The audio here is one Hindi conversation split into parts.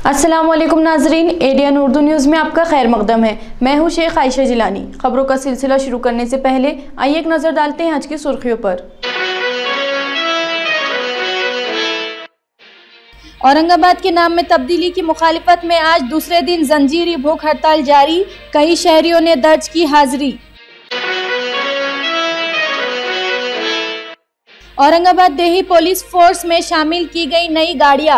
अस्सलाम वालेकुम नाजरीन, एडियन उर्दू न्यूज़ में आपका खैर मकदम है। मैं हूं शेख आयशा जिलानी। खबरों का सिलसिला शुरू करने से पहले आइए एक नज़र डालते हैं आज की सुर्खियों पर। औरंगाबाद के नाम में तब्दीली की मुखालिफत में आज दूसरे दिन जंजीरी भूख हड़ताल जारी, कई शहरियों ने दर्ज की हाजिरी। औरंगाबाद देही पुलिस फोर्स में शामिल की गई नई गाड़ियां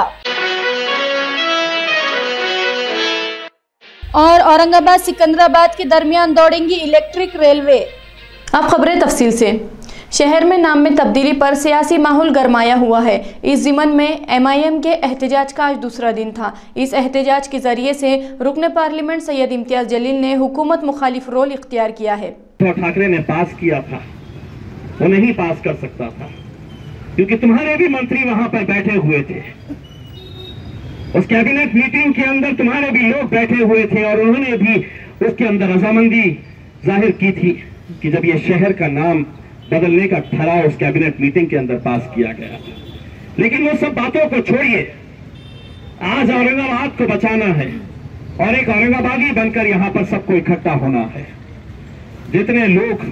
और औरंगाबाद सिकंदराबाद के दरमियान दौड़ेंगी इलेक्ट्रिक रेलवे। अब खबरें तफसील से। शहर में नाम में तब्दीली पर सियासी माहौल गरमाया हुआ है। इस ज़िमन में MIM के एहतजाज का आज दूसरा दिन था। इस एहतजाज के जरिए से रुकन पार्लियामेंट सैयद इम्तियाज जलील ने हुकूमत मुखालिफ रोल इख्तियार किया है। ठाकरे ने पास किया था, वो नहीं पास कर सकता था क्योंकि तुम्हारे भी मंत्री वहां पर बैठे हुए थे। उस कैबिनेट मीटिंग के अंदर तुम्हारे भी लोग बैठे हुए थे और उन्होंने भी उसके अंदर रजामंदी जाहिर की थी कि जब ये शहर का नाम बदलने का ठहराव उस कैबिनेट मीटिंग के अंदर पास किया गया। लेकिन वो सब बातों को छोड़िए, आज औरंगाबाद को बचाना है और एक औरंगाबादी बनकर यहां पर सबको इकट्ठा होना है। जितने लोग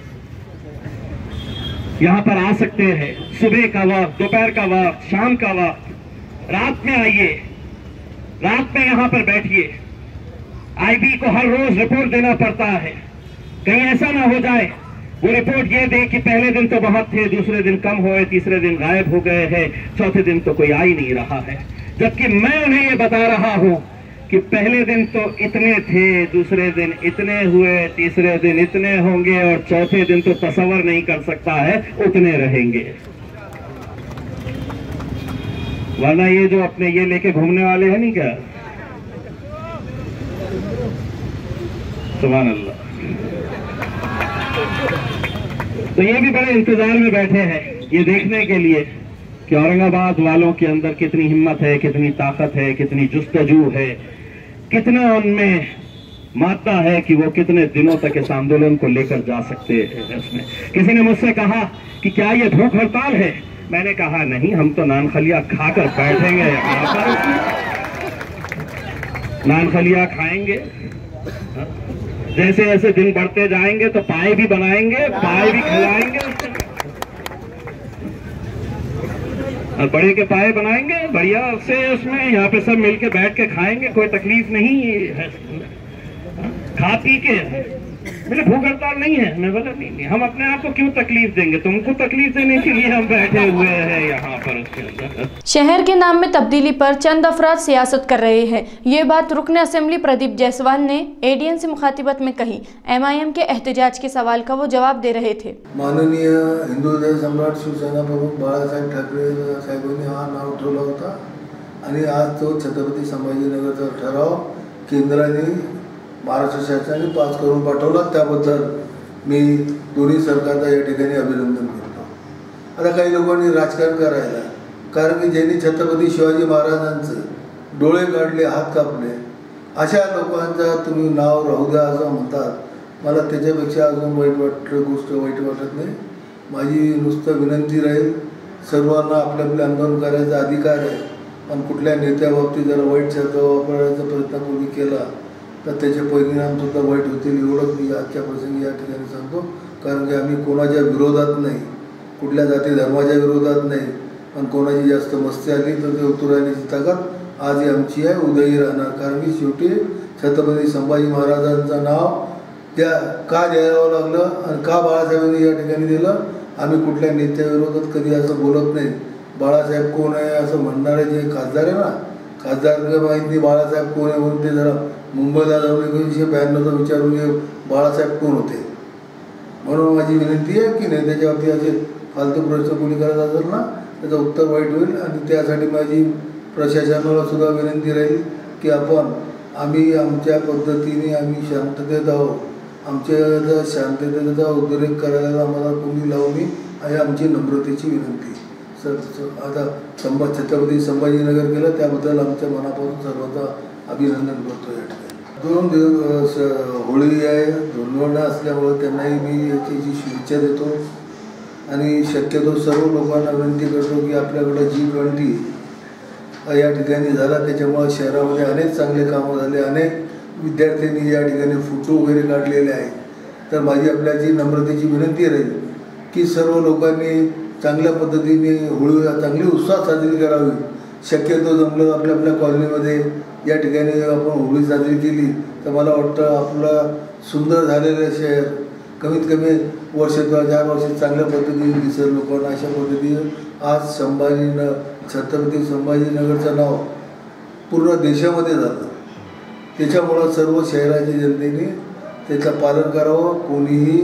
यहां पर आ सकते हैं, सुबह का वक्त, दोपहर का वक्त, शाम का वक्त, रात में आइए, रात में यहां पर बैठिए। IB को हर रोज रिपोर्ट देना पड़ता है, कहीं ऐसा ना हो जाए वो रिपोर्ट ये दे कि पहले दिन तो बहुत थे, दूसरे दिन कम हुए, तीसरे दिन गायब हो गए हैं, चौथे दिन तो कोई आ ही नहीं रहा है। जबकि मैं उन्हें ये बता रहा हूं कि पहले दिन तो इतने थे, दूसरे दिन इतने हुए, तीसरे दिन इतने होंगे और चौथे दिन तो तसव्वुर नहीं कर सकता है उतने रहेंगे। वरना ये जो अपने ये लेके घूमने वाले हैं नहीं क्या, सुभान अल्लाह, तो ये भी बड़े इंतजार में बैठे हैं ये देखने के लिए कि औरंगाबाद वालों के अंदर कितनी हिम्मत है, कितनी ताकत है, कितनी जुस्तजू है, कितना उनमें मात्रा है कि वो कितने दिनों तक इस आंदोलन को लेकर जा सकते हैं। उसमें किसी ने मुझसे कहा कि क्या ये भूख हड़ताल है? मैंने कहा नहीं, हम तो नान खलिया खाकर बैठेंगे यहाँ पर, नान खलिया खाएंगे। जैसे जैसे दिन बढ़ते जाएंगे तो पाए भी बनाएंगे, पाए भी खिलाएंगे और बड़े के पाए बनाएंगे बढ़िया से, उसमें यहाँ पे सब मिलके बैठ के खाएंगे, कोई तकलीफ नहीं है, खा पी के। मेरे भूख हड़ताल नहीं है। मैं बोला नहीं, हम अपने आप को क्यों तकलीफ देंगे, तुमको तकलीफ देने के लिए हम बैठे हुए हैं यहाँ पर। उसके अंदर शहर के नाम में तब्दीली पर चंद अफराद सियासत कर रहे हैं। ये बात रुकन असेंबली प्रदीप जायसवाल ने ADN से मुखातिबत में कही। MIM के एहतजाज के सवाल का वो जवाब दे रहे थे। माननीय हिंदू हृदय सम्राट शिवसेना प्रमुख बाळासाहेब ठाकरे साहेबांनी हा नाव ठेवला होता आणि आज तो छत्रपती संभाजीनगरचा ठराव केंद्राने महाराष्ट्र शासनाने पास करून पाठवला, त्याबद्दल मी दोन्ही सरकारचा या ठिकाणी अभिनंदन करतो। आता काही लोकांनी राजकारण करायला, कारण की ज्यांनी छत्रपती शिवाजी महाराजांचे डोळे काढले, हात कापले, अशा लोकांचा तुम्ही नाव राहू द्या असं म्हणतात। मला त्याच्यापेक्षा अजून गोष्ट वाईट वाटत नाही। माझी नुसतं विनंती राहील, सर्वांना आपले आपले आंदोलन करायचा अधिकार आहे, पण कुठल्या नेत्याबाबतीत जर वाईट शब्द वापरायचा प्रयत्न कोणी केला तर त्याचे परिणाम सुद्धा वाईट होतील, एवढंच मी आजच्या प्रसंगी या ठिकाणी सांगतो। कारण की आम्ही कोणाच्या विरोधात नाही, कुठल्या जाती धर्माच्या विरोधात नाही, पण कोणाची जास्त मस्ती आली तर ते उतरवण्याची ताकद आजही आमची आहे, उद्याही राहणार। कारण की शेवटी छत्रपती संभाजी महाराजांचं नाव त्या का द्यावं लागलं आणि का बाळासाहेबांनी या ठिकाणी दिलं, आम्ही कुठल्या नेत्याविरोधात कधी असं बोलत नाही। बाळासाहेब कोण आहे असं म्हणणारे जे खासदार आहे ना, खासदार माहिती बाळासाहेब कोण आहे म्हणून ते जरा मुंबईला जाऊन 1992चा विचारून बाळासाहेब कोण होते। म्हणून माझी विनंती आहे की नेत्याच्या बाबतीत असे फालतू प्रश्न कोणी करत असेल ना, त्याचं उत्तर वाईट होईल। आणि त्यासाठी माझी प्रशासनाला सुद्धा विनंती राहील की आम्ही आमच्या पद्धतीने आम्ही शांततेत आहोत, आमच्या शांततेचा उद्रेक करायला आम्हाला कोणी लावू नये, आणि आमची नम्रतेची विनंती। आता छत्रपती संभाजीनगर केलं त्याबद्दल आमच्या मनापासून सर्वांचा अभिनंदन करतो। या ठिकाणी 2 दिवस होळी आहे, धुळवड असल्यामुळे त्यांनाही मी याची शुभेच्छा देतो आणि शक्यतो सर्व लोकांना विनंती करतो की आपल्याकडे G20 या ठिकाणी झाला. त्याच्यामुळे शहरामध्ये अनेक चांगले कामं झाले, अनेक विद्यार्थ्यांनी या ठिकाणी फोटो वगैरे काढलेले आहे. तर माझी आपल्याची नम्रतेची विनंती राहील की सर्व लोकांनी चांगल्या पद्धतीने होळी चांगली उत्साहात साजरी करावी. शक्यतो जमलं आपल्या कॉलनीमध्ये या ठिकाणी आपण होळी साजरी केली तर मला वाटतं आपलं सुंदर झालेलं शहर कमीत कमी वर्ष 4 वर्ष चांगल्या पद्धतीने दिसेल लोकांना. अशा पद्धतीने आज छत्रपती संभाजीनगरचं नाव पूर्ण देशामध्ये झालं. त्याच्यामुळं सर्व शहराच्या जनतेने त्याचं पालन करावं. कोणीही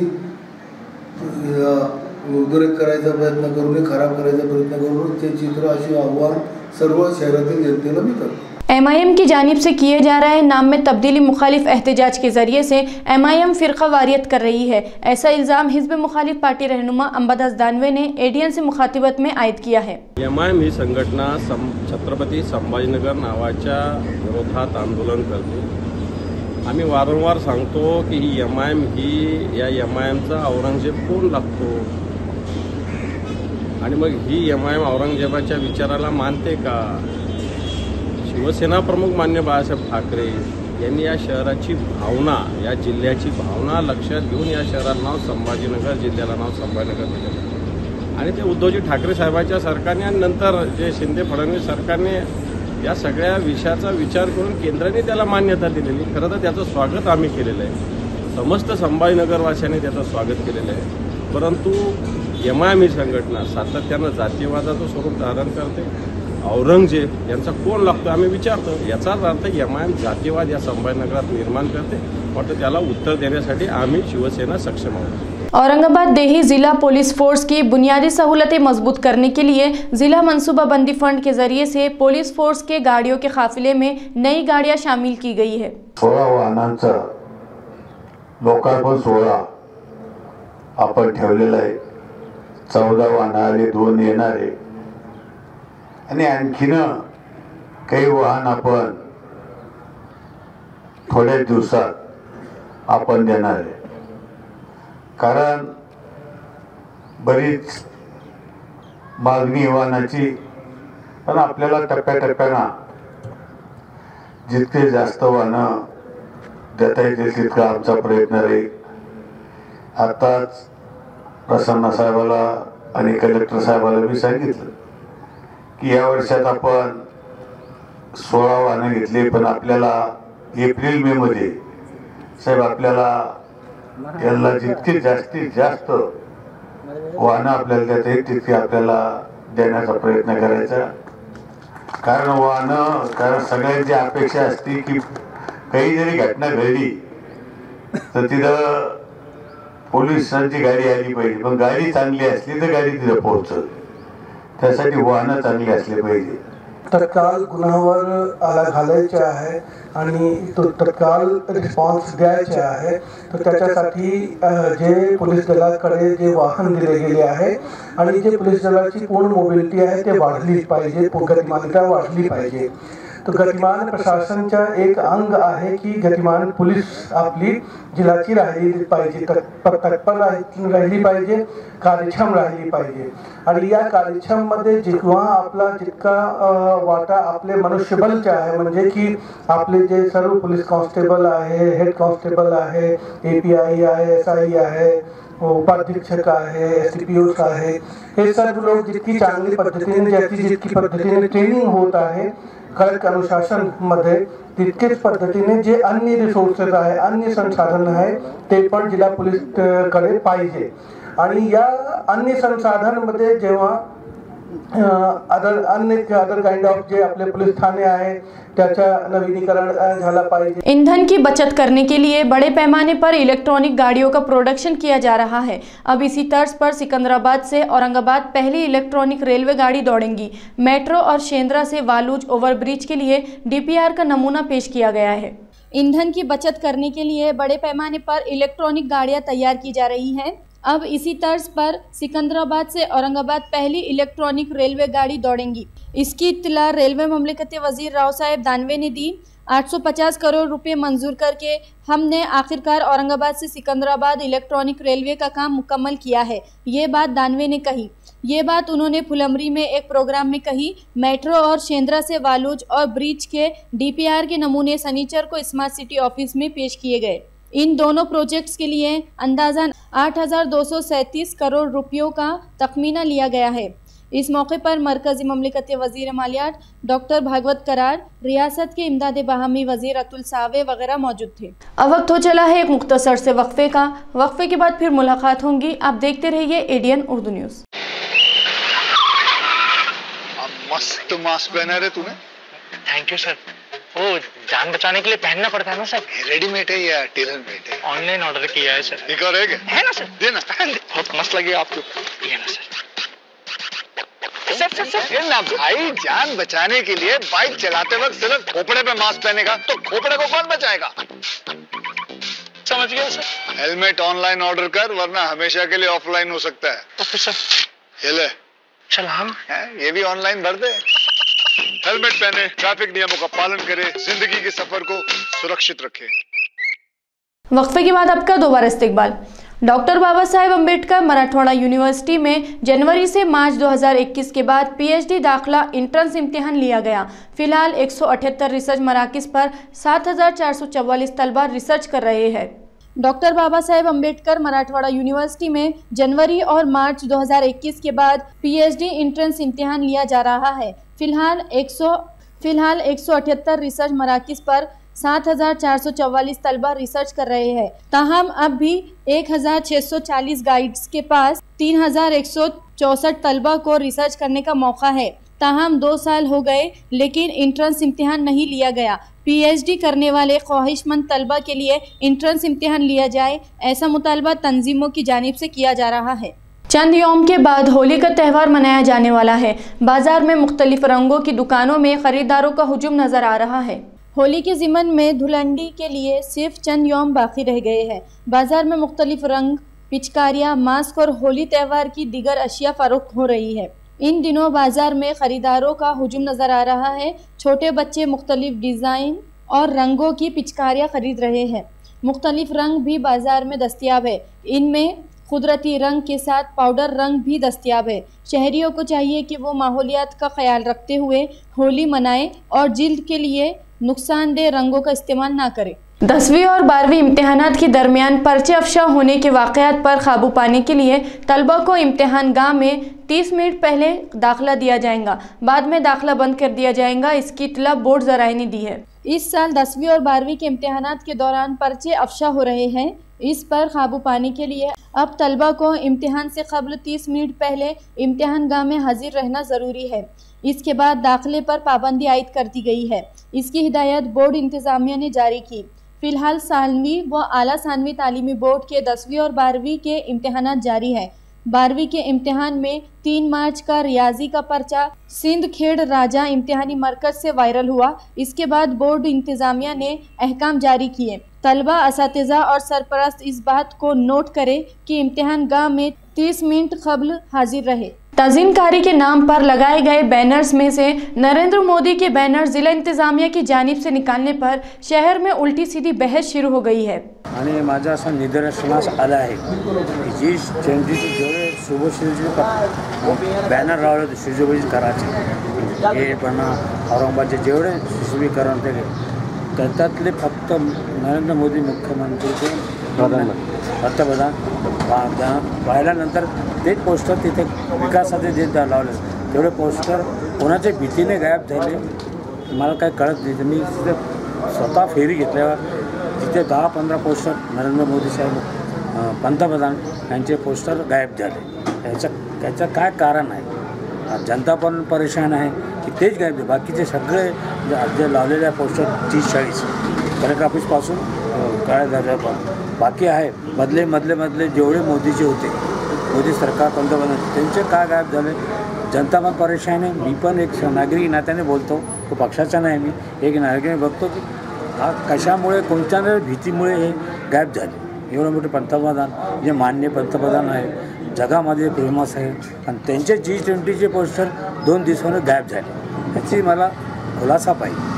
उद्रेक करायचा प्रयत्न करू नये, खराब करायचा प्रयत्न करू नये. ते चित्र असे आव्हान सर्व शहरातील जनतेला मी करतो. MIM की जानिब से किए जा रहे नाम में तब्दीली मुखालिफ एहतजाज के जरिए से MIM फ़िरक़ा वारियत कर रही है. ऐसा इल्ज़ाम हिज़्ब मुखालिफ पार्टी रहनुमा अंबादास दानवे ने ADN से मुखातिबत में आयद किया है. MIM ही संघटना छत्रपती संभाजीनगर नावाच्या विरोधात आंदोलन करते. आम्ही वारंवार सांगतो की ही MIM या MIMचा औरंगजेब कोण लागतो आणि मग ही MIM औरंगजेबाच्या विचाराला मानते का? शिवसेना प्रमुख मान्य बाळासाहेब ठाकरे यांनी या शहराची भावना, या जिल्ह्याची भावना लक्षात घेऊन या शहराला नाव संभाजीनगर, जिल्ह्याला नाव संभाजीनगर दिलं आणि ते उद्धवजी ठाकरे साहेबांच्या सरकारने आणि नंतर जे शिंदे फडणवीस सरकारने या सगळ्या विषयाचा विचार करून केंद्राने त्याला मान्यता दिलेली. खरं तर त्याचं स्वागत आम्ही केलेलं आहे, समस्त संभाजीनगरवासियांनी त्याचं स्वागत केलेलं आहे. परंतु MIM ही संघटना सातत्यानं जातीयवादाचं स्वरूप धारण करते. औरंगजेब यांचा कोण लागतो आम्ही विचारतो. याचाच अर्थ MIM जातीयवाद या संभाजीनगरात निर्माण करते. वाटतं त्याला उत्तर देण्यासाठी आम्ही शिवसेना सक्षम आहोत. औरंगाबाद देही जिला पुलिस फोर्स की बुनियादी सहूलतें मजबूत करने के लिए जिला मनसूबाबंदी फंड के जरिए से पुलिस फोर्स के गाड़ियों के काफिले में नई गाड़ियां शामिल की गई है. 16 वाहनांचा लोकार्पण सोहळा आपण ठेवलेला आहे. 14 वाहनारे 2 येणारे आणि आणखीन काही वाहन आपण थोड्या दिवसात आपण देणार आहे. कारण बरीच मागणी वाहनाची, पण आपल्याला टप्प्याटप्प्यानं जितके जास्त वाहनं देता येतील तितका आमचा प्रयत्न राहील. आताच प्रसन्न साहेबाला आणि कलेक्टर साहेबाला मी सांगितलं की या वर्षात आपण 16 वाहनं घेतली, पण आपल्याला एप्रिल मे मध्ये साहेब आपल्याला याला जितके जास्तीत जास्त वाहनं आपल्याला देता येईल तितके आपल्याला देण्याचा प्रयत्न करायचा. कारण सगळ्यांची अपेक्षा असते की काही जरी घटना घडली तर तिथं पोलिसांची गाडी आली पाहिजे, पण गाडी चांगली असली तर गाडी तिथं पोहोचत. त्यासाठी वाहनं चांगली असली पाहिजे. तत्काल गुन्ह्यावर आळा घालायचा आहे आणि तो तत्काल रिस्पॉन्स द्यायचा आहे. तर त्याच्यासाठी जे पोलीस दलाकडे जे वाहन दिले गेले आहे आणि जे पोलीस दलाची पूर्ण मोबिलिटी आहे ते वाढली पाहिजे, गतिमानता वाढली पाहिजे. तो गतिमान प्रशासनचा एक अंग आहे की गतिमान पोलीस आपली जिल्ह्याची राहिली पाहिजे, तत्पर राहिली पाहिजे, कार्यक्षम राहिली पाहिजे. आणि या कार्यक्षममध्ये जेव्हा आपला जितका वाटा आपले मनुष्यबळचे आहे, म्हणजे की आपले जे सर्व पोलीस कॉन्स्टेबल आहे, हेड कॉन्स्टेबल आहे, API आहे, SI आहे, उपाधीक्षक आहे, SCPOs आहे, हे सर्व लोक जितकी चांगली पद्धतीने जितकी पद्धतीने ट्रेनिंग होत आहे कडक अनुशासन मध्ये, तितकेच पद्धतीने जे अन्य रिसोर्सेस आहे, अन्य संसाधन आहे ते पण जिल्हा पोलीस कडे पाहिजे. आणि या अन्य संसाधन मध्ये जेव्हा अदर काइंड ऑफ जे अपने पुलिस थाने आए त्याचा नवीनीकरण झाला पाहिजे. ईंधन की बचत करने के लिए बड़े पैमाने पर इलेक्ट्रॉनिक गाड़ियों का प्रोडक्शन किया जा रहा है. अब इसी तर्ज पर सिकंदराबाद से औरंगाबाद पहली इलेक्ट्रॉनिक रेलवे गाड़ी दौड़ेंगी. मेट्रो और शेंद्रा से वालूज ओवरब्रिज के लिए DPR का नमूना पेश किया गया है. ईंधन की बचत करने के लिए बड़े पैमाने पर इलेक्ट्रॉनिक गाड़ियां तैयार की जा रही हैं. अब इसी तर्ज पर सिकंदराबाद से औरंगाबाद पहली इलेक्ट्रॉनिक रेलवे गाड़ी दौड़ेंगी. इसकी इत्तला रेलवे ममलिकती वजीर राव साहेब दानवे ने दी. 850 करोड़ रुपए मंजूर करके हमने आखिरकार औरंगाबाद से सिकंदराबाद इलेक्ट्रॉनिक रेलवे का काम मुकम्मल किया है। ये बात दानवे ने कही। ये बात उन्होंने फुलंबरी में एक प्रोग्राम में कही। मेट्रो और शेंद्रा से वालूज और ब्रिज के डीपीआर के नमूने सनीचर को स्मार्ट सिटी ऑफिस में पेश किए गए। इन दोनों प्रोजेक्ट्स के लिए अंदाज़न 8,237 करोड़ रुपयों का तखमीना लिया गया है। इस मौके पर मरकजी ममलिकती वज़ीर मालियात डॉक्टर भागवत करार, रियासत के इमदाद बाहमी वज़ीर अतुल सावे वगैरह मौजूद थे। अब वक्त हो चला है एक मुख्तसर से वक्फे का। वक्फे के बाद फिर मुलाकात होंगी। आप देखते रहिए एडीएन उर्दू न्यूज़। मस्त मास्क पहना रे तूने। Thank you sir. वो जान बचाने के लिए पहनना पड़ता है ना सर। रेडीमेड है या टेलर मेड है? ऑनलाइन ऑर्डर किया है सर। एक और है ना सर? देना। बहुत मस्त लगे आपको। ये ना सर। सर ना भाई, जान बचाने के लिए बाइक चलाते वक्त सिर्फ खोपड़े पे मास्क पहनेगा तो खोपड़े को कौन बचाएगा? समझ गया सर। हेलमेट ऑनलाइन ऑर्डर कर, वरना हमेशा के लिए ऑफलाइन हो सकता है। Okay sir. ये ले चल हम ये भी ऑनलाइन भर दे। हेलमेट पहने, ट्रैफिक नियमों का पालन करे, जिंदगी के सफर को सुरक्षित रखे। वक्फे के बाद आपका दोबारा इस्तिकबाल। डॉक्टर बाबा साहेब अम्बेडकर मराठवाड़ा यूनिवर्सिटी में जनवरी से मार्च 2021 के बाद पीएचडी दाखिला इंट्रेंस इम्तिहान लिया गया। फिलहाल 178 रिसर्च मराकिज़ पर 7,444 तलबा रिसर्च कर रहे हैं। डॉक्टर बाबा साहेब अम्बेडकर मराठवाड़ा यूनिवर्सिटी में जनवरी और मार्च 2021 के बाद पीएचडी इंट्रेंस इम्तिहान लिया जा रहा है। फिलहाल 178 रिसर्च मराकिज़ पर 7,444 तलबा रिसर्च कर रहे हैं। ताहम अब भी 1,640 गाइड्स के पास 3,164 तलबा को रिसर्च करने का मौका है। ताहम 2 साल हो गए लेकिन इंट्रेंस इम्तिहान नहीं लिया गया। पीएचडी करने वाले ख्वाहिशमंद तलबा के लिए इंट्रेंस इम्तिहान लिया जाए, ऐसा मुतालबा तंजीमों की जानिब से किया जा रहा है। चंद यौम के बाद होली का त्यौहार मनाया जाने वाला है। बाजार में मुख्तलिफ रंगों की दुकानों में खरीदारों का हुजूम नजर आ रहा है। होली के ज़िमन में धुलंडी के लिए सिर्फ चंद यौम बाकी रह गए हैं। बाजार में मुख्तलिफ रंग, पिचकारियाँ, मास्क और होली त्यौहार की दीगर अशिया फरोख्त हो रही है। इन दिनों बाजार में खरीदारों का हुजूम नज़र आ रहा है। छोटे बच्चे मुख्तलिफ डिज़ाइन और रंगों की पिचकारियाँ खरीद रहे हैं। मुख्तलिफ रंग भी बाजार में दस्तियाब है। इनमें कुदरती रंग के साथ पाउडर रंग भी दस्तियाब है। शहरियों को चाहिए कि वो माहौलियात का ख्याल रखते हुए होली मनाएं और जिल्द के लिए नुकसानदेह रंगों का इस्तेमाल ना करें। 10वीं और 12वीं इम्तिहानात के दरमियान पर्चे अफशा होने के वाक़यात पर काबू पाने के लिए तलबा को इम्तिहान गाह में 30 मिनट पहले दाखिला दिया जाएगा। बाद में दाखिला बंद कर दिया जाएगा। इसकी इत्तला बोर्ड ज़राए ने दी है। इस साल 10वीं और 12वीं के इम्तिहानात के दौरान पर्चे अफशा हो रहे हैं। इस पर काबू पाने के लिए अब तलबा को इम्तिहान से कबल 30 मिनट पहले इम्तिहान गाह में हाजिर रहना ज़रूरी है। इसके बाद दाखिले पर पाबंदी आयद कर दी गई है। इसकी हिदायत बोर्ड इंतज़ामिया ने जारी की। फ़िलहाल सानवी व आला सानवी तालीमी बोर्ड के 10वीं और 12वीं के इम्तिहानात जारी हैं। 12वीं के इम्तिहान में 3 मार्च का रियाजी का पर्चा सिंध खेड़ राजा इम्तिहानी मरकज़ से वायरल हुआ। इसके बाद बोर्ड इंतज़ामिया ने अहकाम जारी किए। तलबा, असातिज़ा और सरपरस्त इस बात को नोट करें कि इम्तिहान गाह में 30 मिनट कबल हाजिर रहे। तज़ीनकारी के नाम पर लगाए गए बैनर्स में से नरेंद्र मोदी के बैनर जिला इंतजामिया की जानिब से निकालने पर शहर में उल्टी सीधी बहस शुरू हो गई है। आणि माझा असा निदर्शनास आला आहे की जी चेंजीचे जेवढे शुभशिल्पी बॅनर लावले होते शिवजोबाजी कराचे हे पण औरंगाबादचे जेवढे सुशोभीकरण केले त्याच्यातले फक्त नरेंद्र मोदी मुख्यमंत्रीचे पंतप्रधान पाहिल्यानंतर तेच पोस्टर तिथे विकासाचे जे लावले तेवढे पोस्टर कोणाच्या भीतीने गायब झाले मला काय कळत नाही। मी तिथे स्वतः फेरी घेतल्यावर तिथे 10-15 पोस्टर नरेंद्र मोदी साहेब पंतप्रधान यांचे पोस्टर गायब झाले। त्याचं काय कारण आहे? जनता पण परेशान आहे की तेच गायब झाले। बाकीचे सगळे जे लावलेले पोस्टर 30-40 कलेक्टर ऑफिसपासून काय झालं बाकी आहे मधले जेवढे मोदीचे होते मोदी सरकार पंतप्रधान त्यांचे काय गायब झाले? जनता पण परेशान आहे। मी पण एक नागरिक नात्याने बोलतो, तो पक्षाचा नाही, मी एक नागरिकाने बघतो की हा कशामुळे कोणत्या भीतीमुळे हे गायब झाले। एवढं मोठे पंतप्रधान जे माननीय पंतप्रधान आहे जगामध्ये फेमस आहे आणि त्यांचे G20चे पोस्टर 2 दिवसांनी गायब झाले। याची मला खुलासा पाहिजे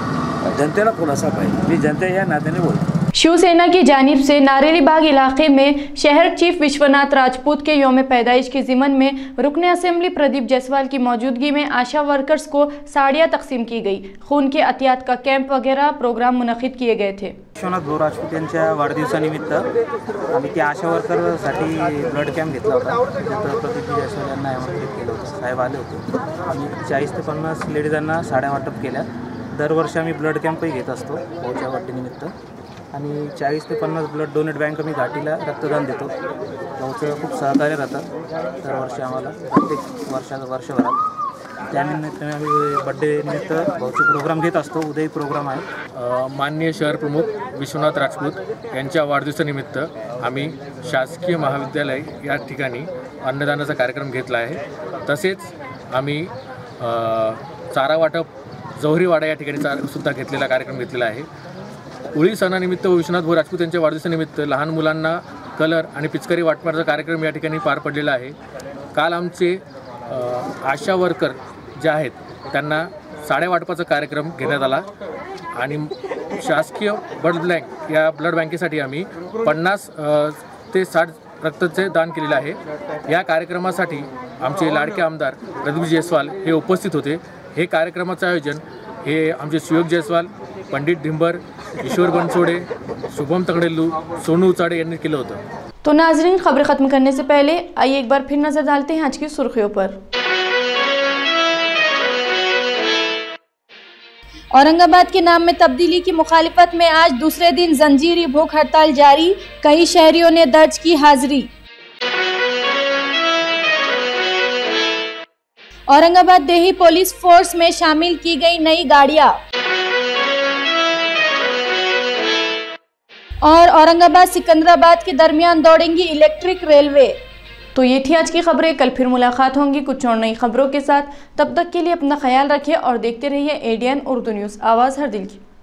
जनतेला खुलासा पाहिजे, मी जनता या नात्याने बोलतो। शिवसेना की जानिब से नारेली बाग इलाके में शहर चीफ विश्वनाथ राजपूत के यौम पैदाइश के ज़िमन में रुकने असेंबली प्रदीप जायसवाल की मौजूदगी में आशा वर्कर्स को साड़ियाँ तकसीम की गई। खून के अतियात का कैंप वगैरह प्रोग्राम मुनक़िद किए गए थे। विश्वनाथ भाऊ राजपूत यांच्या वाढदिवसानिमित्त आम्ही त्या आशा वर्करसाठी ब्लड कॅम्प घेतला होता। त्यात प्रदीप जायसवाल यांना आमंत्रित केलं होतं, साहेब आले होते आणि 40 ते 50 लेडीजांना साड्या वाटप केल्या। दरवर्षी आम्ही ब्लड कॅम्पही घेत असतो भाऊच्या बर्थडेनिमित्त आणि 40 ते 50 ब्लड डोनेट बँक आम्ही घाटीला रक्तदान देतो। भाऊचं खूप सहकार्य राहतं दरवर्षी आम्हाला प्रत्येक वर्षभरात। त्यानिमित्ताने आम्ही बर्थडेनिमित्त भाऊचे प्रोग्राम घेत असतो। उद्याही प्रोग्राम आहे। माननीय शहर प्रमुख विश्वनाथ राजपूत यांच्या वाढदिवसानिमित्त आम्ही शासकीय महाविद्यालय या ठिकाणी अन्नदानाचा कार्यक्रम घेतला आहे। तसेच आम्ही चारा वाटप जौहरीवाडा या ठिकाणी सुद्धा घेतलेला कार्यक्रम घेतलेला आहे। होळी सणानिमित्त विश्वनाथ भाऊ राजपूत यांच्या वाढदिवसानिमित्त लहान मुलांना कलर आणि पिचकारी वाटपाचा कार्यक्रम या ठिकाणी पार पडलेला आहे। काल आमचे आशा वर्कर जे आहेत त्यांना साड्या वाटपाचा कार्यक्रम घेण्यात आला आणि शासकीय ब्लड बँकेसाठी आम्ही 50 ते 60 रक्ताचे दान केलेले आहे। या कार्यक्रमासाठी आमचे लाडके आमदार प्रदीप जायसवाल हे उपस्थित होते। हे कार्यक्रमाचं आयोजन हे आमचे सुयोग जायसवाल, पंडित ढिंबर, ईश्वर बनसोडे, शुभम तगडेलू, सोनू उचाड़े यांनी केलं होतं। तो नाजरीन, खबरें खत्म करने से पहले आइए एक बार फिर नजर डालते हैं आज की सुर्खियों पर। औरंगाबाद के नाम में तब्दीली की मुखालिफत में आज दूसरे दिन जंजीरी भूख हड़ताल जारी, कई शहरियों ने दर्ज की हाजिरी। औरंगाबाद देही पुलिस फोर्स में शामिल की गई नई गाड़ियां और औरंगाबाद सिकंदराबाद के दरमियान दौड़ेंगी इलेक्ट्रिक रेलवे। तो ये थी आज की खबरें। कल फिर मुलाकात होंगी कुछ और नई खबरों के साथ। तब तक के लिए अपना ख्याल रखिए और देखते रहिए ADN उर्दू न्यूज़, आवाज़ हर दिल की।